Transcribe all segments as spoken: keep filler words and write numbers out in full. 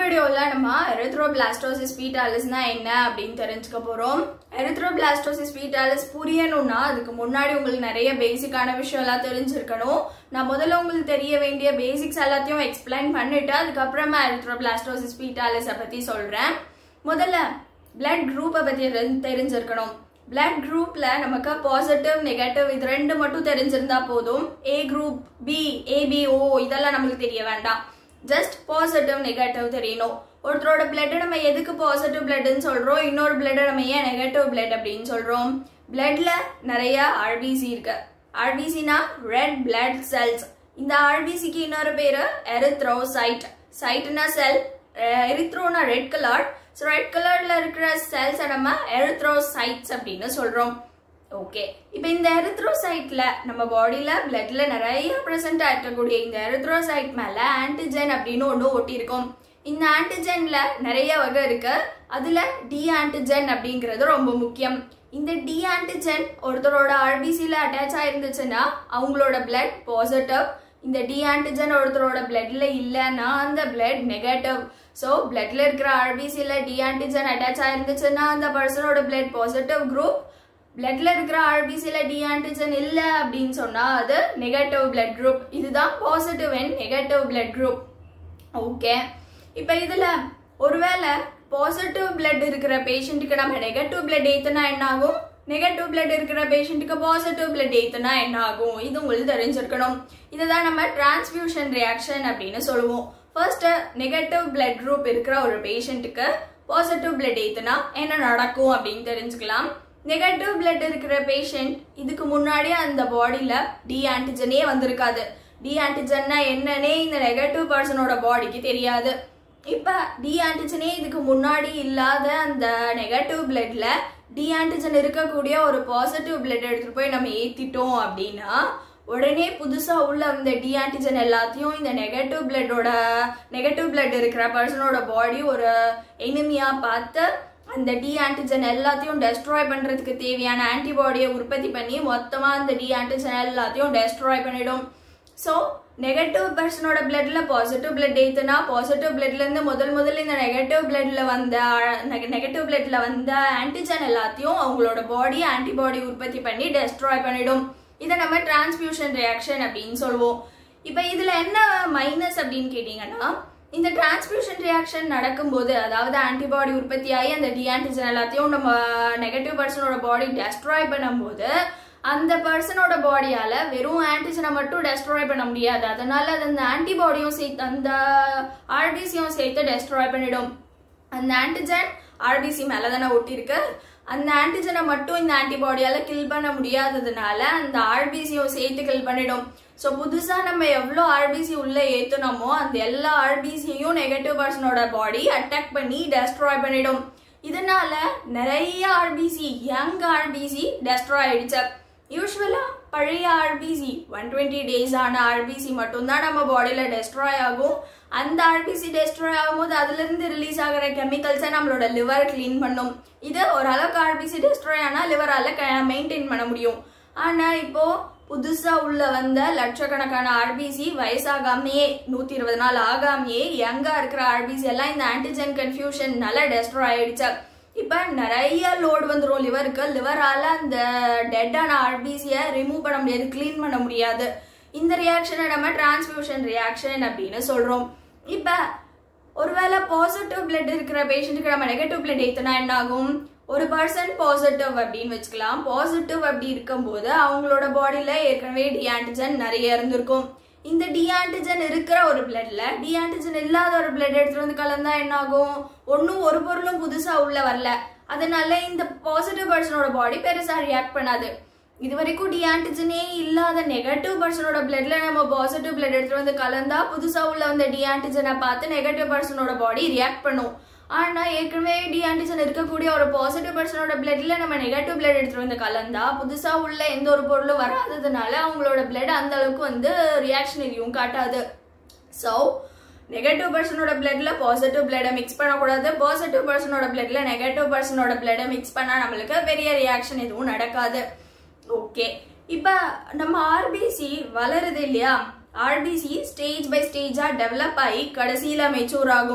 வீடியோல நம்ம Erythroblastosis Fetalis னா என்ன அப்படினு தெரிஞ்சுக்க போறோம். Erythroblastosis Fetalis புரியணும்னா அதுக்கு முன்னாடி உங்களுக்கு நிறைய பேசிக்கான விஷயம் எல்லாம் தெரிஞ்சிருக்கணும். நான் முதல்ல உங்களுக்கு தெரிய வேண்டிய பேசிக்ஸ் எல்லாத்தையும் எக்ஸ்பிளைன் பண்ணிட்டு அதுக்கு அப்புறமா Erythroblastosis Fetalis பத்தி சொல்றேன். முதல்ல blood group பத்தி தெரிஞ்சிருக்கணும். blood groupல நமக்கு பாசிட்டிவ் நெகட்டிவ் இது ரெண்டு மட்டும் தெரிஞ்சிருந்தா போதும். A group, B, A B O இதெல்லாம் நமக்கு தெரிய வேண்டாம். just positive negative தெரியணும். ஒருத்தரோட blood நம்ம எதுக்கு positive blood ன்னு சொல்றோம், இன்னொரு blood நம்ம ஏன் negative blood அப்படினு சொல்றோம். bloodல நிறைய R B C இருக்கு. R B C னா red blood cells. இந்த R B C க்கு இன்னொரு பேரு erythrocyte. cyte னா cell, erythro னா red color. so red colorல இருக்கிற cells நம்ம erythrocytes அப்படினு சொல்றோம். ஓகே, இப்போ இந்த எரித்ரோசைட்ல நம்ம பாடியில பிளட்ல நிறைய பிரசன்ட் ஆகக்கூடிய இந்த எரித்ரோசைட் மேல ஆன்டிஜன் அப்படின்னு ஒன்று ஒட்டி இருக்கும். இந்த ஆன்டிஜன்ல நிறைய வகை இருக்கு. அதுல டி ஆன்டிஜன் அப்படிங்கிறது ரொம்ப முக்கியம். இந்த டி ஆன்டிஜன் ஒருத்தரோட ஆர்பிசில அட்டாச் ஆயிருந்துச்சுன்னா அவங்களோட பிளட் பாசிட்டிவ். இந்த டி ஆன்டிஜன் ஒருத்தரோட பிளட்ல இல்லைன்னா அந்த பிளட் நெகட்டிவ். ஸோ பிளட்ல இருக்கிற ஆர்பிசில டி ஆன்டிஜன் அட்டாச் ஆயிருந்துச்சுன்னா அந்த பர்சனோட பிளட் பாசிட்டிவ் குரூப். பிளட்ல இருக்கிற ஆர்பிசில டி ஆன்டிஜன் இல்ல அப்படின்னு சொன்னா அது நெகட்டிவ் பிளட் குரூப். இதுதான் positive and negative blood group. Okay, இப்போ இதுல ஒருவேளை பாசிட்டிவ் பிளட் இருக்கிற பேஷண்ட்டுக்கு நம்ம நெகட்டிவ் பிளட் ஏத்துனா என்ன ஆகும், நெகட்டிவ் பிளட் இருக்கிற பேஷண்ட்டுக்கு பாசிட்டிவ் பிளட் ஏத்துனா என்ன ஆகும், இது உங்களுக்கு தெரிஞ்சிருக்கணும். இதுதான் நம்ம டிரான்ஸ்ஃபியூஷன் ரியாக்ஷன் அப்படின்னு சொல்லுவோம். ஃபர்ஸ்ட் நெகட்டிவ் பிளட் குரூப் இருக்கிற ஒரு பேஷண்ட்டுக்கு பாசிட்டிவ் பிளட் ஏத்துனா என்ன நடக்கும் அப்படின்னு தெரிஞ்சுக்கலாம். நெகட்டிவ் பிளட் இருக்கிற பேஷண்ட் இதுக்கு முன்னாடி அந்த பாடியில டி ஆன்டிஜனே வந்திருக்காது. டி ஆன்டிஜன்னா என்னன்னே இந்த நெகட்டிவ் பர்சனோட பாடிக்கு தெரியாது. இப்ப டி ஆன்டிஜனே இதுக்கு முன்னாடி இல்லாத அந்த நெகட்டிவ் பிளட்ல டி ஆன்டிஜன் இருக்கக்கூடிய ஒரு பாசிட்டிவ் பிளட் எடுத்துட்டு போய் நம்ம ஏத்திட்டோம் அப்படின்னா உடனே புதுசா உள்ள அந்த டி ஆன்டிஜன் எல்லாத்தையும் இந்த நெகட்டிவ் பிளட்டோட நெகட்டிவ் பிளட் இருக்கிற பர்சனோட பாடி ஒரு எனிமியா பார்த்து அந்த டி ஆன்டிஜன் எல்லாத்தையும் டெஸ்ட்ராய் பண்றதுக்கு தேவையான ஆன்டிபாடியை உற்பத்தி பண்ணி மொத்தமா அந்த டி ஆன்டிஜன் எல்லாத்தையும் டெஸ்ட்ராய் பண்ணிடும். ஸோ நெகட்டிவ் பர்சனோட பிளட்ல பாசிட்டிவ் பிளட் ஏத்துனா பாசிட்டிவ் பிளட்ல இருந்து முதல் முதல்ல இந்த நெகட்டிவ் பிளட்ல வந்த நெகட்டிவ் பிளட்ல வந்த ஆன்டிஜன் எல்லாத்தையும் அவங்களோட பாடி ஆன்டிபாடி உற்பத்தி பண்ணி டெஸ்ட்ராய் பண்ணிடும். இதை நம்ம டிரான்ஸ்ஃபியூஷன் ரியாக்ஷன் அப்படின்னு சொல்லுவோம். இப்போ இதுல என்ன மைனஸ் அப்படின்னு கேட்டீங்கன்னா, இந்த டிரான்ஸ்ஃபியூஷன் ரியாக்ஷன் நடக்கும்போது அதாவது ஆன்டிபாடி உற்பத்தி ஆகி அந்த டி ஆன்டிஜன் எல்லாத்தையும் நம்ம நெகட்டிவ் பர்சனோட பாடி டெஸ்ட்ராய் பண்ணும்போது அந்த பர்சனோட பாடியால வெறும் ஆன்டிஜனை மட்டும் டெஸ்ட்ராய் பண்ண முடியாது. அதனால அது அந்த ஆன்டிபாடியும் சேர்த்து அந்த ஆர்பிசியும் சேர்த்து டெஸ்ட்ராய் பண்ணிடும். அந்த ஆன்டிஜன் ஆர்பிசி மேல தானே ஒட்டி இருக்கு. அந்த ஆன்டிஜனை மட்டும் இந்த ஆன்டிபாடியால கில் பண்ண முடியாததுனால அந்த ஆர்பிசியும் சேர்த்து கில் பண்ணிடும். ஸோ புதுசா நம்ம எவ்வளோ ஆர்பிசி உள்ள ஏத்துனமோ அந்த எல்லா ஆர்பிசியையும் நெகட்டிவ் பர்சனோட பாடி அட்டாக் பண்ணி டெஸ்ட்ராய் பண்ணிடும். இதனால நிறைய ஆர்பிசி யங் ஆர்பிசி டெஸ்ட்ராய் ஆயிடுச்சு. யூஸ்வலா பழைய ஆர்பிசி ஒன் டுவெண்ட்டி டேஸ் ஆன ஆர்பிசி மட்டும்தான் நம்ம பாடியில டெஸ்ட்ராய் ஆகும். அந்த ஆர்பிசி டெஸ்ட்ராய் ஆகும்போது அதுல இருந்து ரிலீஸ் ஆகிற கெமிக்கல்ஸை நம்மளோட லிவர் கிளீன் பண்ணும். இது ஓரளவுக்கு ஆர்பிசி டெஸ்ட்ராய் ஆனா லிவரால மெயின்டைன் பண்ண முடியும். ஆனா இப்போ புதுசா உள்ள வந்த லட்சக்கணக்கான ஆர்பிசி வயசாகாமையே நூத்தி இருபது நாள் ஆகாமையே யங்கா இருக்கிற ஆர்பிசி எல்லாம் இந்த ஆன்டிஜன் கன்ஃபியூஷன்னால டெஸ்ட்ராய் ஆயிடுச்சு. இப்ப நிறைய லோடு வந்துடும் லிவருக்கு. லிவரால அந்த டெட்டான ஆர்பிசியை ரிமூவ் பண்ண முடியாது, கிளீன் பண்ண முடியாது. இந்த ரியாக்ஷனை நம்ம டிரான்ஸ்ஃபியூஷன் ரியாக்ஷன் அப்படின்னு சொல்றோம். இப்ப ஒருவேளை பாசிட்டிவ் பிளட் இருக்கிற பேஷண்ட்டுக்கு நம்ம நெகட்டிவ் பிளட் ஏத்துனா என்ன ஆகும், ஒரு பர்சன் பாசிட்டிவ் அப்படின்னு வச்சுக்கலாம். பாசிட்டிவ் அப்படி இருக்கும்போது அவங்களோட பாடியில ஏற்கனவே டி ஆன்டிஜன் நிறைய இருந்திருக்கும். இந்த டி ஆன்டிஜன் இருக்கிற ஒரு பிளட்ல டி ஆன்டிஜன் இல்லாத ஒரு பிளட் எடுத்துட்டு வந்து கலந்தா என்ன ஆகும், ஒன்னும் ஒரு பொருளும் புதுசா உள்ள வரல. அதனால இந்த பாசிட்டிவ் பர்சனோட பாடி பெருசா ரியாக்ட் பண்ணாது. இது வரைக்கும் டி ஆன்டிஜனே இல்லாத நெகட்டிவ் பர்சனோட பிளட்ல நம்ம பாசிட்டிவ் பிளட் எடுத்துட்டு வந்து கலந்தா புதுசா உள்ள வந்த டி ஆன்டிஜனை பார்த்து நெகட்டிவ் பர்சனோட பாடி ரியாக்ட் பண்ணும். ஆனா ஏற்கனவே டி ஆன்டிஜன் இருக்கக்கூடிய ஒரு பாசிட்டிவ் பர்சனோட பிளட்ல நம்ம நெகட்டிவ் பிளட் எடுத்துட்டு வந்து கலந்தா புதுசா உள்ள எந்த ஒரு பொருளும் வராததுனால அவங்களோட பிளட் அந்த அளவுக்கு வந்து ரியாக்ஷன் எதுவும் காட்டாது. ஸோ நெகட்டிவ் பர்சனோட பிளட்ல பாசிட்டிவ் பிளட்டை மிக்ஸ் பண்ணக்கூடாது. பாசிட்டிவ் பர்சனோட பிளட்ல நெகட்டிவ் பர்சனோட பிளட்டை மிக்ஸ் பண்ணா நம்மளுக்கு பெரிய ரியாக்ஷன் எதுவும் நடக்காது. ஓகே, இப்ப நம்ம ஆர்பிசி வளருது இல்லையா, ஆர்பிசி ஸ்டேஜ் பை ஸ்டேஜா டெவலப் ஆகி கடைசியில மெச்சூர் ஆகும்.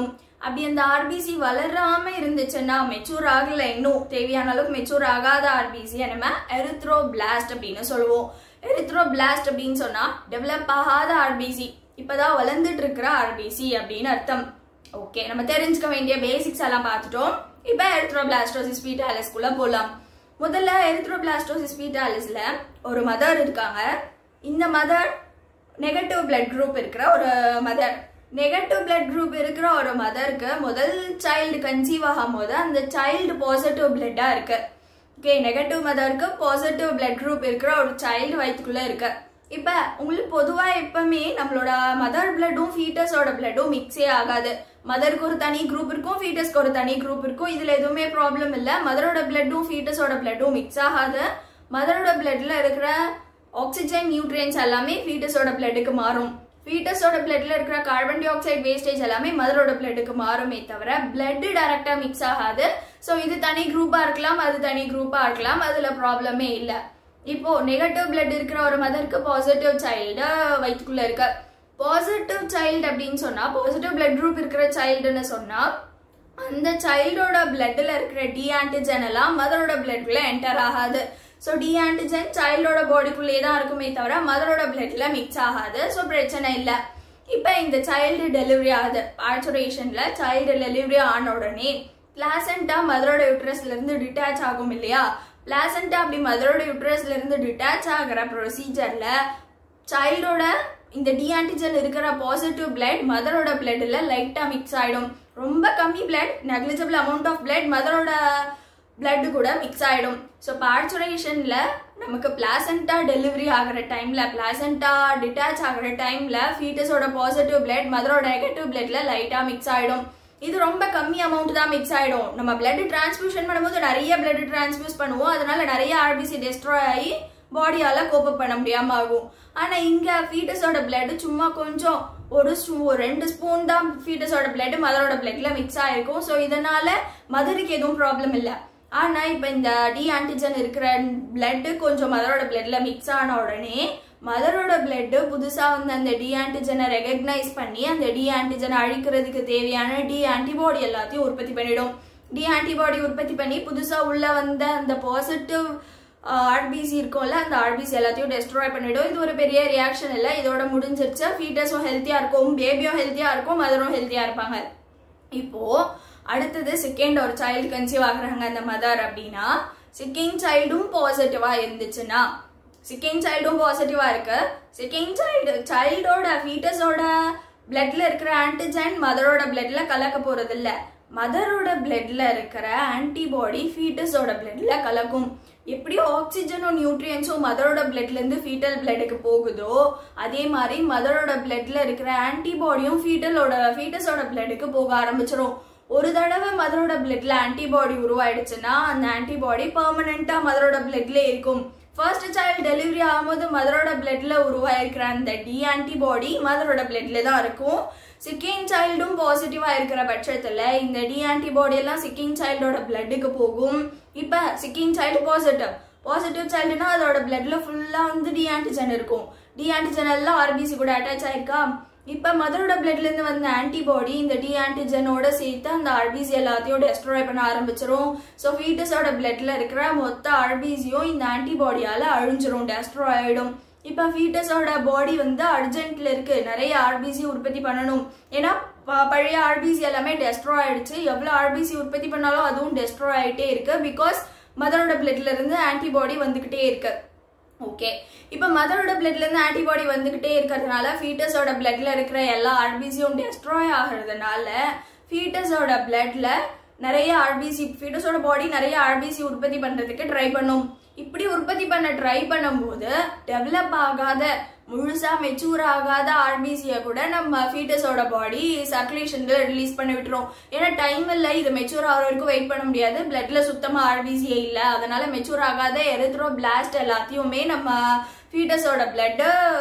அப்படி அந்த ஆர்பிசி வளராம இருந்துச்சுன்னா மெச்சூர் ஆகல இன்னும் தேவையான அளவுக்கு மெச்சூர் ஆகாத ஆர்பிசியை நம்ம எரித்ரோபிளாஸ்ட் அப்படின்னு சொல்லுவோம். எரித்ரோபிளாஸ்ட் அப்படின்னு சொன்னா டெவலப் ஆகாத ஆர்பிசி, இப்பதான் வளர்ந்துட்டு இருக்கிற ஆர்பிசி அப்படின்னு அர்த்தம். ஓகே, நம்ம தெரிஞ்சுக்க வேண்டிய பேசிக்ஸ் எல்லாம் பார்த்துட்டோம். இப்போ எரித்ரோபிளாஸ்டோசிஸ் ஃபீட்டாலிஸ்குள்ள போலாம். முதல்ல எரித்ரோபிளாஸ்டோசிஸ் ஃபீட்டாலிஸ்ல ஒரு மதர் இருக்காங்க. இந்த மதர் நெகட்டிவ் பிளட் குரூப் இருக்கிற ஒரு மதர். நெகட்டிவ் பிளட் குரூப் இருக்கிற ஒரு மதருக்கு முதல் சைல்டு கன்சீவ் ஆகும் போது அந்த சைல்டு பாசிட்டிவ் பிளட்டா இருக்கு. ஓகே, நெகட்டிவ் மதருக்கு பாசிட்டிவ் பிளட் குரூப் இருக்கிற ஒரு சைல்டு வயிற்றுக்குள்ள இருக்கு. இப்ப உங்களுக்கு பொதுவா எப்பவுமே நம்மளோட மதர் பிளட்டும் ஃபீட்டஸோட பிளட்டும் மிக்ஸே ஆகாது. மதருக்கு ஒரு தனி குரூப் இருக்கும், ஃபீட்டஸ்க்கு ஒரு தனி குரூப் இருக்கும். இதுல எதுவுமே ப்ராப்ளம் இல்ல. மதரோட பிளட்டும் ஃபீட்டஸோட பிளட்டும் மிக்ஸ் ஆகாது. மதரோட பிளட்ல இருக்கிற ஆக்சிஜன் நியூட்ரியன்ஸ் எல்லாமே ஃபீட்டஸோட பிளட்டுக்கு மாறும். ஃபீட்டஸோட பிளட்ல இருக்கிற கார்பன் டை ஆக்சைடு வேஸ்டேஜ் எல்லாமே மதரோட பிளட்டுக்கு மாறுமே தவிர பிளட் டைரக்டா மிக்ஸ் ஆகாது. ஸோ இது தனி குரூப்பா இருக்கலாம், அது தனி குரூப்பா இருக்கலாம், அதுல ப்ராப்ளமே இல்லை. இப்போ நெகட்டிவ் பிளட் இருக்கிற ஒரு மதருக்கு பாசிட்டிவ் சைல்டு வயிற்றுக்குள்ள இருக்கு. பாசிட்டிவ் சைல்டு அப்படின்னு சொன்னா பாசிட்டிவ் பிளட் குரூப் இருக்கிற சைல்டுன்னு சொன்னா அந்த சைல்டோட பிளட்ல இருக்கிற டி ஆன்டிஜன் எல்லாம் மதரோட பிளட்ல என்டர் ஆகாது. ஸோ டி ஆன்டிஜன் சைல்டோட பாடிக்குள்ளே தான் இருக்குமே தவிர மதரோட பிளட்ல மிக்ஸ் ஆகாது. ஸோ பிரச்சனை இல்லை. இப்போ இந்த சைல்டு டெலிவரி ஆகுது. பார்ச்சுரேஷன்ல சைல்டு டெலிவரி ஆன உடனே பிளாசென்டா மதரோட யூட்ரஸ்ல இருந்து டிட்டாச் ஆகும் இல்லையா? பிளாசென்டா அப்படி மதரோட யூட்ரஸ்ல இருந்து டிட்டாச் ஆகிற ப்ரொசீஜர்ல சைல்டோட இந்த டி ஆன்டிஜன் இருக்கிற பாசிட்டிவ் பிளட் மதரோட பிளட்ல லைட்டா மிக்ஸ் ஆயிடும். ரொம்ப கம்மி blood, negligible amount of blood மதரோட பிளட் கூட மிக்ஸ் ஆயிடும். ஸோ பார்ச்சுரேஷன்ல நமக்கு பிளாசென்டா டெலிவரி ஆகிற டைம்ல பிளாசென்டா டிட்டாச் ஆகிற டைம்ல ஃபீட்டஸோட பாசிட்டிவ் பிளட் மதரோட நெகட்டிவ் பிளட்ல லைட்டா மிக்ஸ் ஆயிடும். இது ரொம்ப கம்மி அமௌண்ட் தான் மிக்ஸ் ஆயிடும். நம்ம பிளட் டிரான்ஸ்ஃபியூஷன் பண்ணும்போது நிறைய பிளட் டிரான்ஸ்ஃபியூஸ் பண்ணுவோம். அதனால நிறைய ஆர்பிசி டெஸ்ட்ராய் ஆகி பாடியால கோப்பப் பண்ண முடியாம ஆகும். ஆனா இங்க ஃபீட்டஸோட பிளட் சும்மா கொஞ்சம் ஒரு ரெண்டு ஸ்பூன் தான் ஃபீட்டஸோட பிளட் மதரோட பிளட்ல மிக்ஸ் ஆயிருக்கும். ஸோ இதனால மதருக்கு எதுவும் ப்ராப்ளம் இல்லை. ஆனா இப்ப இந்த டி ஆன்டிஜன் இருக்கிற பிளட் கொஞ்சம் மதரோட பிளட்ல மிக்ஸ் ஆன உடனே மதரோட பிளட் புதுசா வந்து அந்த டி ஆன்டிஜனை ரெகக்னைஸ் பண்ணி அந்த டி ஆன்டிஜனை அழிக்கிறதுக்கு தேவையான டி ஆன்டிபாடி எல்லாத்தையும் உற்பத்தி பண்ணிடும். டி ஆன்டிபாடி உற்பத்தி பண்ணி புதுசா உள்ள வந்த அந்த பாசிட்டிவ் ஆர்பிசி இருக்கும்ல அந்த ஆர்பிசி எல்லாத்தையும் டெஸ்ட்ராய் பண்ணிடும். இது ஒரு பெரிய ரியாக்ஷன் இல்லை. இதோட முடிஞ்சிருச்சு. ஃபீட்டஸும் ஹெல்த்தியா இருக்கும், பேபியும் ஹெல்த்தியா இருக்கும், மதரும் ஹெல்த்தியா இருப்பாங்க. இப்போ அடுத்தது செகண்ட் ஒரு சைல்டு கன்சீவ் ஆகுறாங்க அந்த மதர் அப்படின்னா செகண்ட் சைல்டும் பாசிட்டிவா இருந்துச்சுன்னா செகண்ட் சைல்டும் பாசிட்டிவா இருக்கு. செகண்ட் சைல்டு சைல்டோட ஃபீட்டஸோட பிளட்ல இருக்கிற ஆன்டிஜன் மதரோட பிளட்ல கலக்க போறது இல்ல. மதரோட பிளட்ல இருக்கிற ஆன்டிபாடி ஃபீட்டஸோட பிளட்ல கலக்கும். எப்படி ஆக்சிஜனும் நியூட்ரியன்ஸும் மதரோட பிளட்ல இருந்து ஃபீட்டல் பிளட்டுக்கு போகுதோ அதே மாதிரி மதரோட பிளட்ல இருக்கிற ஆன்டிபாடியும் ஃபீட்டலோட ஃபீட்டஸோட பிளட்டுக்கு போக ஆரம்பிச்சிடும். ஒரு தடவை மதரோட பிளட்ல ஆன்டிபாடி உருவாயிடுச்சுன்னா அந்த ஆன்டிபாடி பெர்மனண்டா மதரோட பிளட்ல இருக்கும். ஃபர்ஸ்ட் சைல்டு டெலிவரி ஆகும்போது மதரோட பிளட்ல உருவாயிருக்கிற அந்த டி ஆன்டிபாடி மதரோட பிளட்ல தான் இருக்கும். செகண்ட் சைல்டும் பாசிட்டிவா இருக்கிற பட்சத்துல இந்த டி ஆன்டிபாடி எல்லாம் செகண்ட் சைல்டோட பிளட்டுக்கு போகும். இப்ப செகண்ட் சைல்டு பாசிட்டிவ் பாசிட்டிவ் சைல்டுனா அதோட பிளட்ல ஃபுல்லா வந்து டி ஆன்டிஜன் இருக்கும். டி ஆன்டிஜன் எல்லாம் ஆர்பிசி கூட அட்டாச் ஆயிருக்கா. இப்ப மதரோட பிளட்ல இருந்து வந்த ஆன்டிபாடி இந்த டி ஆன்டிஜனோட சேர்த்து அந்த ஆர்பிசி எல்லாத்தையும் டெஸ்ட்ராய் பண்ண ஆரம்பிச்சிடும். ஸோ ஃபீட்டஸோட பிளட்ல இருக்கிற மொத்த ஆர்பிசியும் இந்த ஆன்டிபாடியால அழிஞ்சிரும், டெஸ்ட்ராய் ஆயிடும். இப்ப ஃபீட்டஸோட பாடி வந்து அர்ஜென்ட்ல இருக்கு, நிறைய ஆர்பிசி உற்பத்தி பண்ணணும். ஏன்னா பழைய ஆர்பிசி எல்லாமே டெஸ்ட்ராய் ஆயிடுச்சு. எவ்வளவு ஆர்பிசி உற்பத்தி பண்ணாலும் அதுவும் டெஸ்ட்ராய் ஆயிட்டே இருக்கு. பிகாஸ் மதரோட பிளட்ல இருந்து ஆன்டிபாடி வந்துகிட்டே இருக்கு. ஓகே, இப்ப மதரோட பிளட்ல இருந்து ஆன்டிபாடி வந்துகிட்டே இருக்கிறதுனால ஃபீட்டஸோட பிளட்ல இருக்கிற எல்லா ஆர்பிசியும் டெஸ்ட்ராய் ஆகிறதுனால ஃபீட்டஸோட பிளட்ல நிறைய ஆர்பிசி ஃபீட்டஸோட பாடி நிறைய ஆர்பிசி உற்பத்தி பண்றதுக்கு ட்ரை பண்ணும். இப்படி உற்பத்தி பண்ண ட்ரை பண்ணும்போது டெவலப் ஆகாத முழுசா மெச்சூர் ஆகாத ஆர்பிசியை கூட நம்ம ஃபீட்டஸோட பாடி சர்க்குலேஷன்ல ரிலீஸ் பண்ணி விட்டுரும். ஏன்னா டைம் இல்லை, இது மெச்சூர் ஆகிற வரைக்கும் வெயிட் பண்ண முடியாது. பிளட்ல சுத்தமா ஆர்பிசியே இல்லை. அதனால மெச்சூர் ஆகாத எரித்ரோபிளாஸ்ட் எல்லாத்தையுமே நம்ம ஃபீட்டஸோட பிளட்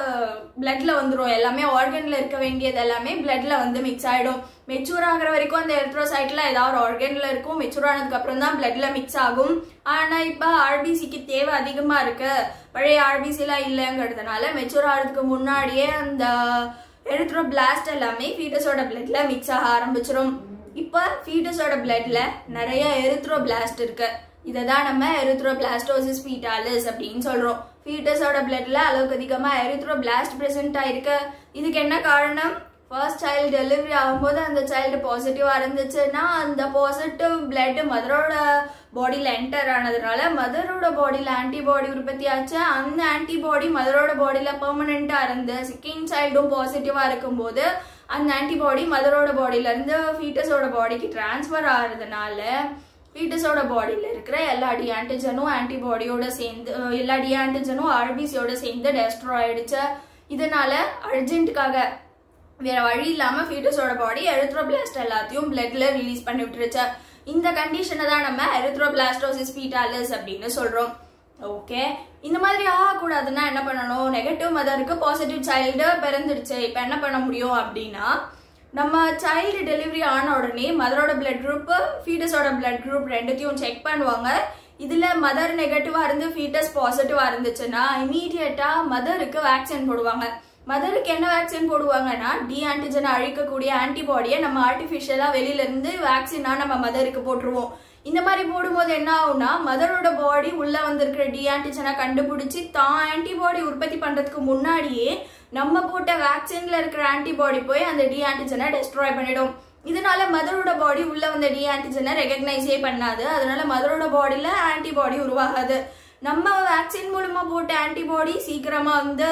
பிளட்ல வந்துடும். எல்லாமே ஆர்கன்ல இருக்க வேண்டியது எல்லாமே பிளட்ல வந்து மிக்ஸ் ஆயிடும். மெச்சூர் ஆகிற வரைக்கும் அந்த எரித்ரோசைட்ல ஏதாவது ஒரு ஆர்கன்ல இருக்கும். மெச்சூர் ஆனதுக்கு அப்புறம் தான் பிளட்ல மிக்ஸ் ஆகும். ஆனா இப்ப ஆர்பிசிக்கு தேவை அதிகமா இருக்கு, பழைய ஆர்பிசி எல்லாம் இல்லைங்கிறதுனால மெச்சூர் ஆகிறதுக்கு முன்னாடியே அந்த எரித்ரோபிளாஸ்ட் எல்லாமே ஃபீட்டஸோட பிளட்ல மிக்ஸ் ஆக ஆரம்பிச்சிடும். இப்போ ஃபீட்டஸோட பிளட்ல நிறைய எரித்ரோபிளாஸ்ட் இருக்கு. இதை தான் நம்ம எரித்ரோபிளாஸ்டோசிஸ் ஃபீட்டாலிஸ் அப்படின்னு சொல்றோம். ஃபீட்டஸோட பிளட்ல அளவுக்கு அதிகமா எரித்ரோபிளாஸ்ட் பிரசன்ட் ஆயிருக்கு. இதுக்கு என்ன காரணம்? ஃபர்ஸ்ட் சைல்டு டெலிவரி ஆகும்போது அந்த சைல்டு பாசிட்டிவா இருந்துச்சுன்னா அந்த பாசிட்டிவ் பிளட் மதரோட பாடியில என்டர் ஆனதுனால மதரோட பாடியில ஆன்டிபாடி உற்பத்தி ஆச்சு. அந்த ஆன்டிபாடி மதரோட பாடியில பெர்மனண்டா இருந்து செகண்ட் சைல்டும் பாசிட்டிவா இருக்கும்போது அந்த ஆன்டிபாடி மதரோட பாடியில இருந்து ஃபீட்டஸோட பாடிக்கு டிரான்ஸ்ஃபர் ஆகிறதுனால ஃபீட்டஸோட பாடியில இருக்கிற எல்லா டி ஆன்டிஜனும் ஆன்டிபாடியோட சேர்ந்து எல்லா டி ஆன்டிஜனும் ஆர்பிசியோட சேர்ந்து டெஸ்ட்ராய் ஆயிடுச்சு. இதனால அர்ஜென்ட்டுக்காக வேற வழி இல்லாம ஃபீட்டஸோட பாடி எரித்ரோபிளாஸ்ட் எல்லாத்தையும் பிளட்ல ரிலீஸ் பண்ணி விட்டுருச்சு. இந்த கண்டிஷனை தான் நம்ம எரித்ரோபிளாஸ்டோசிஸ் ஃபீட்டாலிஸ் அப்படின்னு சொல்றோம். ஓகே, இந்த மாதிரி ஆகக்கூடாதுன்னா என்ன பண்ணணும்? நெகட்டிவ் மதருக்கு பாசிட்டிவ் சைல்டு பிறந்துடுச்சு. இப்ப என்ன பண்ண முடியும் அப்படின்னா, நம்ம சைல்டு டெலிவரி ஆன உடனே மதரோட பிளட் குரூப் ஃபீட்டஸோட பிளட் குரூப் ரெண்டுத்தையும் செக் பண்ணுவாங்க. இதுல மதர் நெகட்டிவா இருந்து ஃபீட்டஸ் பாசிட்டிவா இருந்துச்சுன்னா இமீடியட்டா மதருக்கு வேக்சின் போடுவாங்க. மதருக்கு என்ன வேக்சின் போடுவாங்கன்னா, டி ஆன்டிஜனை அழிக்கக்கூடிய ஆன்டிபாடியை நம்ம ஆர்டிபிஷியலா வெளியில இருந்து வேக்சினா நம்ம மதருக்கு போட்டுருவோம். இந்த மாதிரி போடும்போது என்ன ஆகும்னா, மதரோட பாடி உள்ள வந்திருக்கிற டி ஆன்டிஜனை கண்டுபிடிச்சி தான் ஆன்டிபாடி உற்பத்தி பண்றதுக்கு முன்னாடியே நம்ம போட்ட வேக்சின்ல இருக்கிற ஆன்டிபாடி போய் அந்த டி ஆன்டிஜனை டெஸ்ட்ராய் பண்ணிடும். இதனால மதரோட பாடி உள்ள வந்த டி ஆன்டிஜனை ரெகக்னைஸே பண்ணாது. அதனால மதரோட பாடியில ஆன்டிபாடி உருவாகாது. நம்ம வேக்சின் மூலமா போட்ட ஆன்டிபாடி சீக்கிரமா வந்து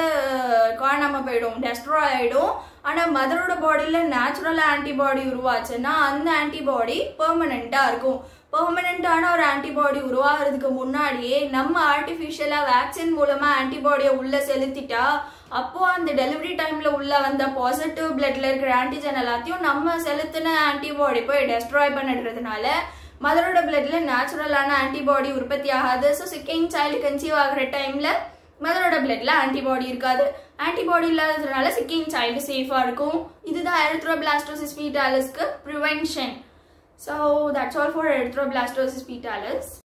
காணாம போயிடும், டெஸ்ட்ராய் ஆயிடும். ஆனா மதரோட பாடியில நேச்சுரலா ஆன்டிபாடி உருவாச்சுன்னா அந்த ஆன்டிபாடி பெர்மனண்டா இருக்கும். பெர்மனண்டான ஒரு ஆன்டிபாடி உருவாகிறதுக்கு முன்னாடியே நம்ம ஆர்டிபிஷியலா வேக்சின் மூலமா ஆன்டிபாடியை உள்ள செலுத்திட்டா அப்போ அந்த டெலிவரி டைம்ல உள்ள வந்த பாசிட்டிவ் பிளட்ல இருக்கிற ஆன்டிஜன் எல்லாத்தையும் நம்ம செலுத்தின ஆன்டிபாடி போய் டெஸ்ட்ராய் பண்ணிடுறதுனால மதரோட பிளட்ல நேச்சுரலான ஆன்டிபாடி உற்பத்தி ஆகாது. ஸோ செகண்ட் சைல்டு கன்சீவ் ஆகிற டைம்ல மதரோட பிளட்ல ஆன்டிபாடி இருக்காது. ஆன்டிபாடி இல்லாததுனால செகண்ட் சைல்டு சேஃபா இருக்கும். இதுதான் எரித்ரோபிளாஸ்டோசிஸ் ஃபீட்டாலிஸ்க்கு prevention. So that's all for Erythroblastosis Fetalis.